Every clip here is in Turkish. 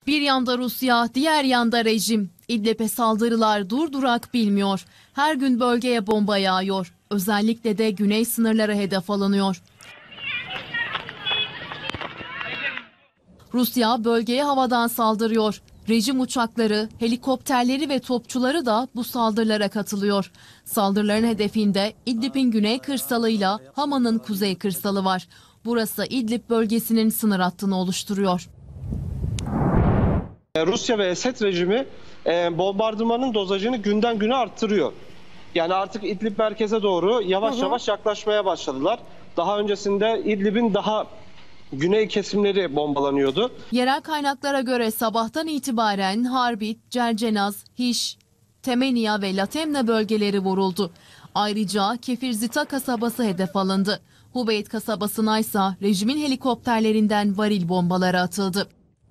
Bir yanda Rusya, diğer yanda rejim. İdlib'e saldırılar durdurak bilmiyor. Her gün bölgeye bomba yağıyor. Özellikle de güney sınırları hedef alınıyor. Rusya bölgeye havadan saldırıyor. Rejim uçakları, helikopterleri ve topçuları da bu saldırılara katılıyor. Saldırıların hedefinde İdlib'in güney kırsalıyla Hama'nın kuzey kırsalı var. Burası İdlib bölgesinin sınır hattını oluşturuyor. Rusya ve Esed rejimi bombardımanın dozajını günden güne arttırıyor. Yani artık İdlib merkeze doğru yavaş yavaş yaklaşmaya başladılar. Daha öncesinde İdlib'in daha güney kesimleri bombalanıyordu. Yerel kaynaklara göre sabahtan itibaren Harbit, Cercenaz, Hiş, Temenia ve Latemne bölgeleri vuruldu. Ayrıca Kefirzita kasabası hedef alındı. Hubeyt kasabasına ise rejimin helikopterlerinden varil bombaları atıldı.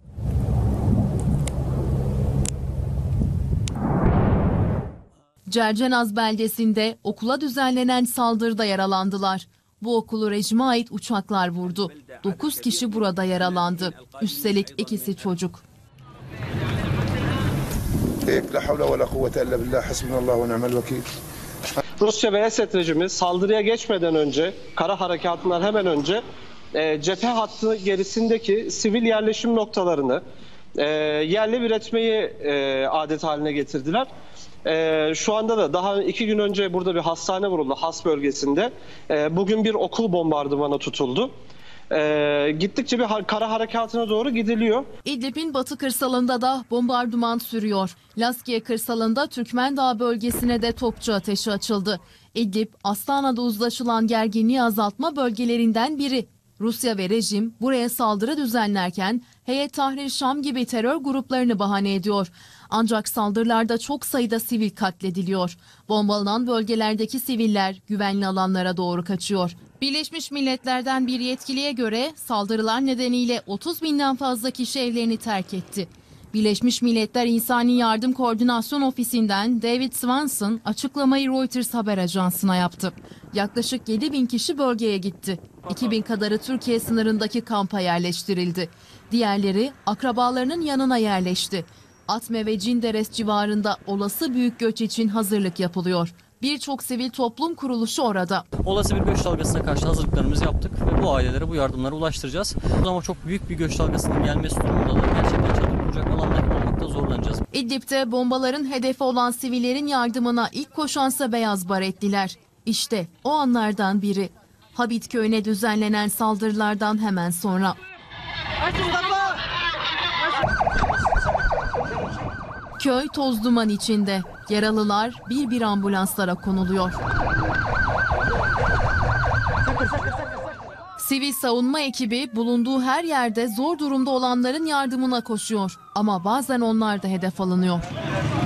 Cercenaz beldesinde okula düzenlenen saldırıda yaralandılar. Bu okulu rejime ait uçaklar vurdu. 9 kişi burada yaralandı. Üstelik ikisi çocuk. Rusya ve Esed rejimi saldırıya geçmeden önce, kara harekatından hemen önce cephe hattı gerisindeki sivil yerleşim noktalarını yerle bir etmeyi adet haline getirdiler. Şu anda da daha 2 gün önce burada bir hastane vuruldu Has bölgesinde. Bugün bir okul bombardımana tutuldu. Gittikçe bir kara harekatına doğru gidiliyor. İdlib'in batı kırsalında da bombardıman sürüyor. Laskiye kırsalında Türkmendağ bölgesine de topçu ateşi açıldı. İdlib, Astana'da uzlaşılan gerginliği azaltma bölgelerinden biri. Rusya ve rejim buraya saldırı düzenlerken Heyet Tahrir Şam gibi terör gruplarını bahane ediyor. Ancak saldırılarda çok sayıda sivil katlediliyor. Bombalanan bölgelerdeki siviller güvenli alanlara doğru kaçıyor. Birleşmiş Milletler'den bir yetkiliye göre saldırılar nedeniyle 30 binden fazla kişi evlerini terk etti. Birleşmiş Milletler İnsani Yardım Koordinasyon Ofisi'nden David Swanson açıklamayı Reuters haber ajansına yaptı. Yaklaşık 7.000 kişi bölgeye gitti. 2.000 kadarı Türkiye sınırındaki kampa yerleştirildi. Diğerleri akrabalarının yanına yerleşti. Atme ve Cinderes civarında olası büyük göç için hazırlık yapılıyor. Birçok sivil toplum kuruluşu orada. Olası bir göç dalgasına karşı hazırlıklarımızı yaptık ve bu ailelere bu yardımları ulaştıracağız. Ama çok büyük bir göç dalgasının gelmesi durumunda da gerçekten çadır kuracak alanlar bulmakta zorlanacağız. İdlib'de bombaların hedefi olan sivillerin yardımına ilk koşansa beyaz baretliler. İşte o anlardan biri. Habit köyüne düzenlenen saldırılardan hemen sonra. Köy toz duman içinde. Yaralılar bir bir ambulanslara konuluyor. Sivil savunma ekibi bulunduğu her yerde zor durumda olanların yardımına koşuyor. Ama bazen onlar da hedef alınıyor.